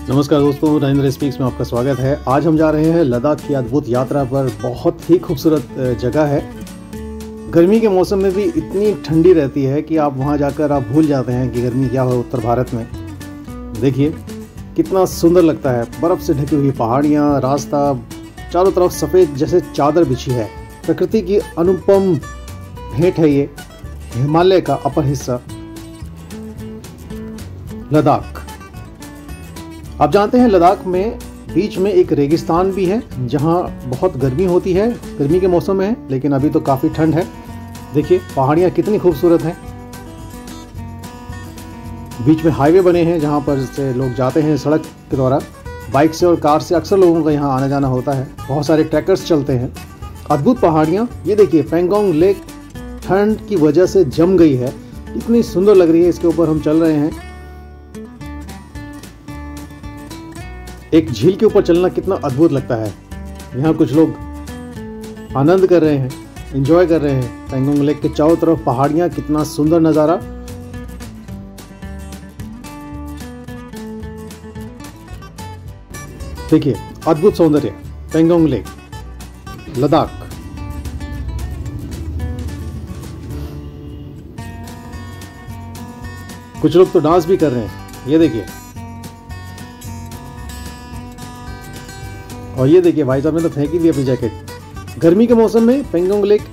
नमस्कार दोस्तों, राजेंद्र स्पीक्स में आपका स्वागत है। आज हम जा रहे हैं लद्दाख की अद्भुत यात्रा पर। बहुत ही खूबसूरत जगह है। गर्मी के मौसम में भी इतनी ठंडी रहती है कि आप वहां जाकर आप भूल जाते हैं कि गर्मी क्या है उत्तर भारत में। देखिए कितना सुंदर लगता है। बर्फ़ से ढकी हुई पहाड़ियाँ, रास्ता, चारों तरफ सफ़ेद जैसे चादर बिछी है। प्रकृति की अनुपम भेंट है ये हिमालय का अपर हिस्सा लद्दाख। आप जानते हैं लद्दाख में बीच में एक रेगिस्तान भी है जहां बहुत गर्मी होती है। गर्मी के मौसम में है, लेकिन अभी तो काफ़ी ठंड है। देखिए पहाड़ियाँ कितनी खूबसूरत हैं। बीच में हाईवे बने हैं जहां पर से लोग जाते हैं सड़क के द्वारा। बाइक से और कार से अक्सर लोगों का यहाँ आना जाना होता है। बहुत सारे ट्रैकर्स चलते हैं। अद्भुत पहाड़ियाँ, ये देखिए पेंगोंग लेक ठंड की वजह से जम गई है। इतनी सुंदर लग रही है। इसके ऊपर हम चल रहे हैं। एक झील के ऊपर चलना कितना अद्भुत लगता है। यहाँ कुछ लोग आनंद कर रहे हैं, एंजॉय कर रहे हैं। पेंगोंग लेक के चारों तरफ पहाड़ियाँ, कितना सुंदर नज़ारा। देखिए अद्भुत सौंदर्य, पेंगोंग लेक, लद्दाख। कुछ लोग तो डांस भी कर रहे हैं, ये देखिए। और ये देखिए भाई साहब ने तो फेंक ही दिया अपनी जैकेट। गर्मी के मौसम में पेंगोंग लेक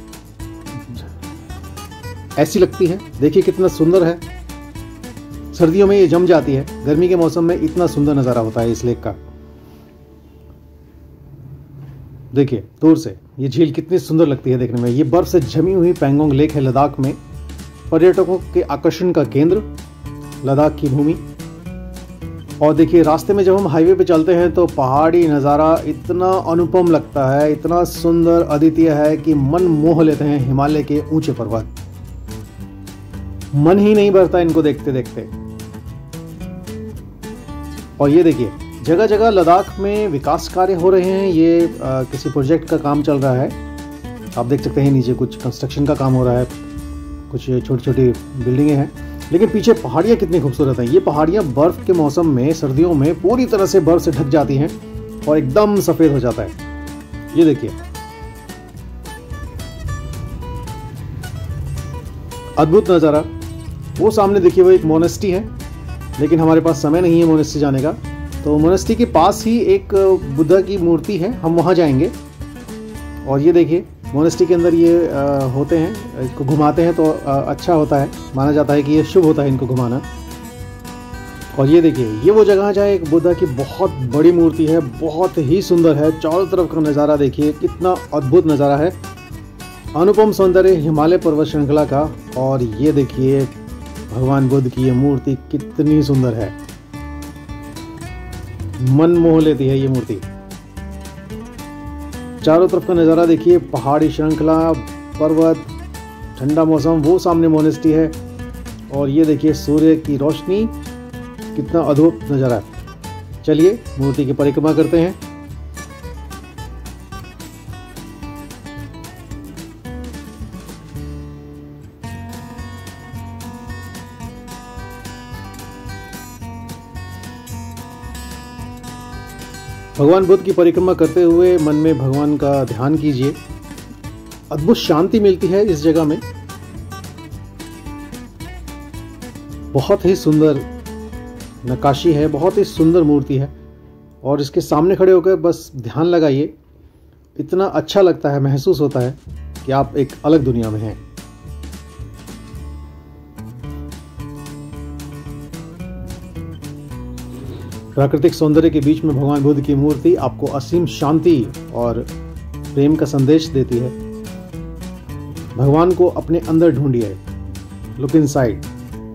ऐसी लगती है। देखिए कितना सुंदर है। सर्दियों में ये जम जाती है, गर्मी के मौसम में इतना सुंदर नज़ारा होता है इस लेक का। देखिए दूर से ये झील कितनी सुंदर लगती है देखने में। ये बर्फ से जमी हुई पेंगोंग लेक है लद्दाख में। पर्यटकों के आकर्षण का केंद्र लद्दाख की भूमि। और देखिए रास्ते में जब हम हाईवे पे चलते हैं तो पहाड़ी नज़ारा इतना अनुपम लगता है, इतना सुंदर, अद्वितीय है कि मन मोह लेते हैं हिमालय के ऊंचे पर्वत। मन ही नहीं भरता इनको देखते देखते। और ये देखिए जगह जगह लद्दाख में विकास कार्य हो रहे हैं। ये किसी प्रोजेक्ट का काम चल रहा है। आप देख सकते हैं नीचे कुछ कंस्ट्रक्शन का काम हो रहा है। कुछ छोटी छोटी बिल्डिंगें हैं, लेकिन पीछे पहाड़ियाँ कितनी खूबसूरत हैं। ये पहाड़ियाँ बर्फ़ के मौसम में, सर्दियों में पूरी तरह से बर्फ़ से ढक जाती हैं और एकदम सफ़ेद हो जाता है। ये देखिए अद्भुत नज़ारा। वो सामने देखिए वो एक मोनेस्ट्री है, लेकिन हमारे पास समय नहीं है मोनेस्ट्री जाने का। तो मोनेस्ट्री के पास ही एक बुद्धा की मूर्ति है, हम वहाँ जाएंगे। और ये देखिए मोनेस्ट्री के अंदर ये होते हैं, इसको घुमाते हैं तो अच्छा होता है। माना जाता है कि ये शुभ होता है इनको घुमाना। और ये देखिए ये वो जगह है जहाँ एक बुद्धा की बहुत बड़ी मूर्ति है, बहुत ही सुंदर है। चारों तरफ का नज़ारा देखिए कितना अद्भुत नज़ारा है। अनुपम सौंदर्य हिमालय पर्वत श्रृंखला का। और ये देखिए भगवान बुद्ध की ये मूर्ति कितनी सुंदर है, मन मोह लेती है ये मूर्ति। चारों तरफ का नज़ारा देखिए, पहाड़ी श्रृंखला, पर्वत, ठंडा मौसम, वो सामने मोनेस्ट्री है। और ये देखिए सूर्य की रोशनी, कितना अद्भुत नज़ारा है। चलिए मूर्ति की परिक्रमा करते हैं। भगवान बुद्ध की परिक्रमा करते हुए मन में भगवान का ध्यान कीजिए। अद्भुत शांति मिलती है इस जगह में। बहुत ही सुंदर नक्काशी है, बहुत ही सुंदर मूर्ति है। और इसके सामने खड़े होकर बस ध्यान लगाइए, इतना अच्छा लगता है, महसूस होता है कि आप एक अलग दुनिया में हैं। प्राकृतिक सौंदर्य के बीच में भगवान बुद्ध की मूर्ति आपको असीम शांति और प्रेम का संदेश देती है। भगवान को अपने अंदर ढूंढिए, लुक इनसाइड।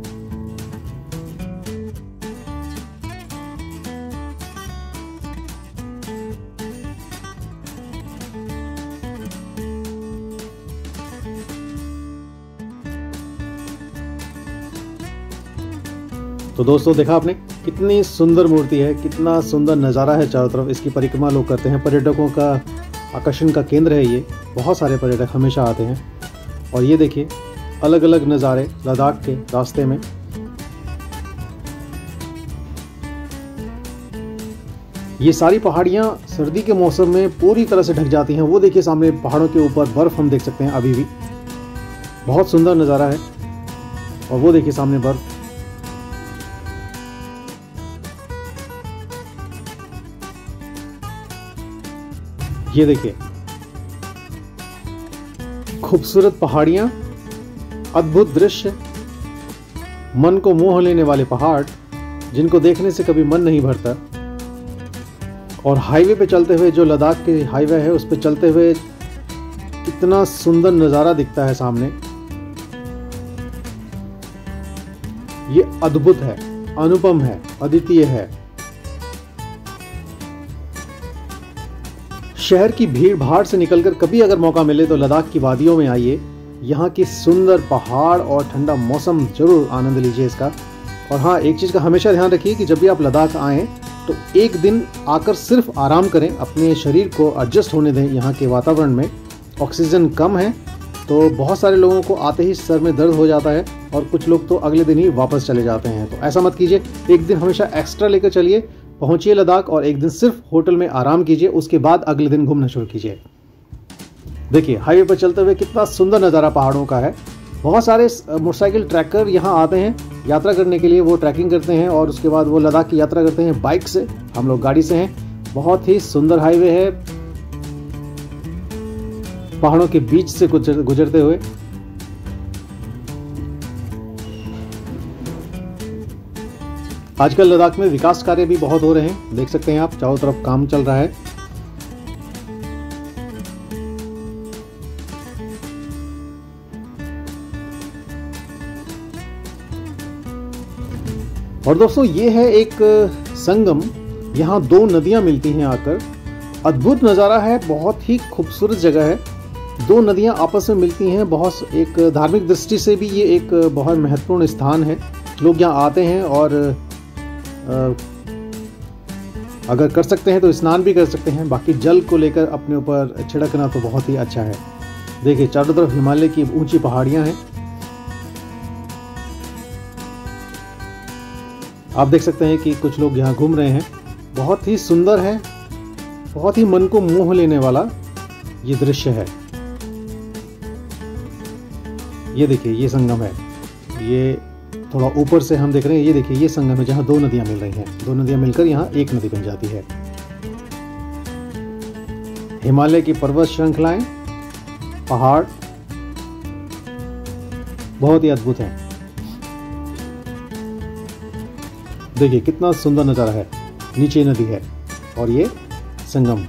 तो दोस्तों देखा आपने कितनी सुंदर मूर्ति है, कितना सुंदर नज़ारा है चारों तरफ। इसकी परिक्रमा लोग करते हैं। पर्यटकों का आकर्षण का केंद्र है ये। बहुत सारे पर्यटक हमेशा आते हैं। और ये देखिए अलग अलग नज़ारे लद्दाख के रास्ते में। ये सारी पहाड़ियाँ सर्दी के मौसम में पूरी तरह से ढक जाती हैं। वो देखिए सामने पहाड़ों के ऊपर बर्फ़ हम देख सकते हैं अभी भी, बहुत सुंदर नज़ारा है। और वो देखिए सामने बर्फ़। ये देखिए खूबसूरत पहाड़ियाँ, अद्भुत दृश्य, मन को मोह लेने वाले पहाड़ जिनको देखने से कभी मन नहीं भरता। और हाईवे पे चलते हुए, जो लद्दाख के हाईवे है उस पे चलते हुए कितना सुंदर नज़ारा दिखता है सामने। ये अद्भुत है, अनुपम है, अद्वितीय है। शहर की भीड़ भाड़ से निकलकर कभी अगर मौका मिले तो लद्दाख की वादियों में आइए। यहाँ की सुंदर पहाड़ और ठंडा मौसम जरूर आनंद लीजिए इसका। और हाँ, एक चीज़ का हमेशा ध्यान रखिए कि जब भी आप लद्दाख आएँ तो एक दिन आकर सिर्फ आराम करें, अपने शरीर को एडजस्ट होने दें। यहाँ के वातावरण में ऑक्सीजन कम है तो बहुत सारे लोगों को आते ही सर में दर्द हो जाता है और कुछ लोग तो अगले दिन ही वापस चले जाते हैं। तो ऐसा मत कीजिए, एक दिन हमेशा एक्स्ट्रा लेकर चलिए, पहुँचिए लद्दाख और एक दिन सिर्फ होटल में आराम कीजिए, उसके बाद अगले दिन घूमना शुरू कीजिए। देखिए हाईवे पर चलते हुए कितना सुंदर नज़ारा पहाड़ों का है। बहुत सारे मोटरसाइकिल ट्रैकर यहाँ आते हैं यात्रा करने के लिए, वो ट्रैकिंग करते हैं और उसके बाद वो लद्दाख की यात्रा करते हैं बाइक से। हम लोग गाड़ी से हैं। बहुत ही सुंदर हाईवे है, पहाड़ों के बीच से गुजरते हुए। आजकल लद्दाख में विकास कार्य भी बहुत हो रहे हैं, देख सकते हैं आप, चारों तरफ काम चल रहा है। और दोस्तों ये है एक संगम, यहाँ दो नदियाँ मिलती हैं आकर। अद्भुत नज़ारा है, बहुत ही खूबसूरत जगह है। दो नदियाँ आपस में मिलती हैं। बहुत एक धार्मिक दृष्टि से भी ये एक बहुत महत्वपूर्ण स्थान है। लोग यहाँ आते हैं और अगर कर सकते हैं तो स्नान भी कर सकते हैं। बाकी जल को लेकर अपने ऊपर छिड़कना तो बहुत ही अच्छा है। देखिए चारों तरफ हिमालय की ऊंची पहाड़ियाँ हैं। आप देख सकते हैं कि कुछ लोग यहाँ घूम रहे हैं। बहुत ही सुंदर है, बहुत ही मन को मोह लेने वाला ये दृश्य है। ये देखिए ये संगम है, ये थोड़ा ऊपर से हम देख रहे हैं। ये देखिए ये संगम है जहाँ दो नदियाँ मिल रही हैं। दो नदियाँ मिलकर यहाँ एक नदी बन जाती है। हिमालय की पर्वत श्रृंखलाएं, पहाड़ बहुत ही अद्भुत हैं। देखिए कितना सुंदर नज़ारा है। नीचे नदी है और ये संगम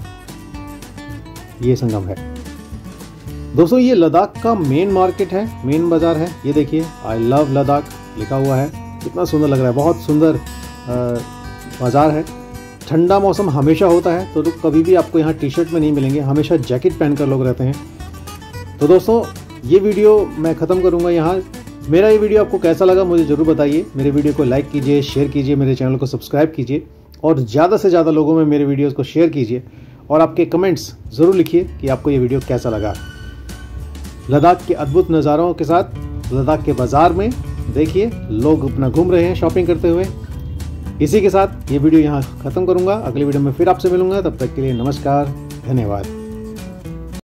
है। दोस्तों ये लद्दाख का मेन मार्केट है, मेन बाजार है। ये देखिए आई लव लद्दाख लिखा हुआ है, कितना सुंदर लग रहा है। बहुत सुंदर बाजार है। ठंडा मौसम हमेशा होता है तो कभी भी आपको यहाँ टी शर्ट में नहीं मिलेंगे, हमेशा जैकेट पहनकर लोग रहते हैं। तो दोस्तों ये वीडियो मैं ख़त्म करूँगा यहाँ। मेरा ये वीडियो आपको कैसा लगा मुझे ज़रूर बताइए। मेरे वीडियो को लाइक कीजिए, शेयर कीजिए, मेरे चैनल को सब्सक्राइब कीजिए और ज़्यादा से ज़्यादा लोगों में मेरे वीडियोस को शेयर कीजिए। और आपके कमेंट्स ज़रूर लिखिए कि आपको ये वीडियो कैसा लगा। लद्दाख के अद्भुत नज़ारों के साथ लद्दाख के बाज़ार में देखिए लोग अपना घूम रहे हैं शॉपिंग करते हुए। इसी के साथ ये वीडियो यहाँ ख़त्म करूँगा। अगली वीडियो में फिर आपसे मिलूँगा, तब तक के लिए नमस्कार, धन्यवाद।